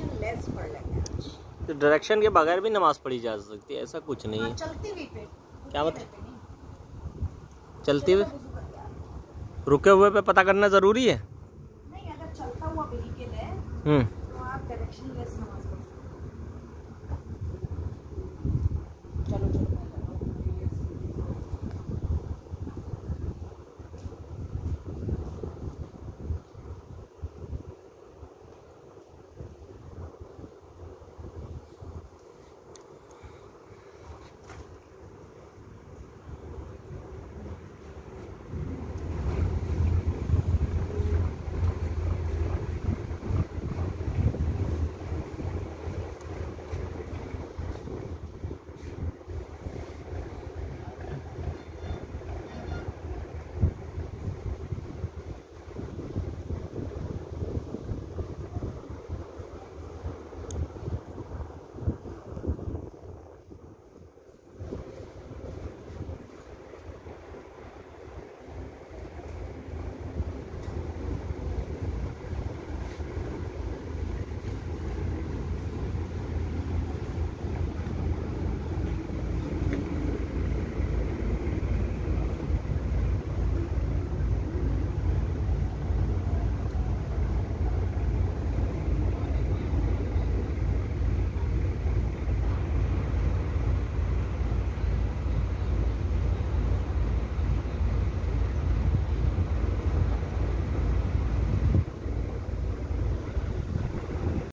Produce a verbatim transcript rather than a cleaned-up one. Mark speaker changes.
Speaker 1: Direction less पढ़ लेंगे आज।
Speaker 2: तो डायरेक्शन के बगैर भी नमाज पढ़ी जा सकती है, ऐसा कुछ नहीं है।
Speaker 1: चलती हुई पे
Speaker 2: क्या मतलब? चलते हुए रुके हुए पे पता करना जरूरी है?
Speaker 1: नहीं, अगर चलता हुआ व्हीकल है
Speaker 2: हम्म
Speaker 1: तो आप डायरेक्शन लेस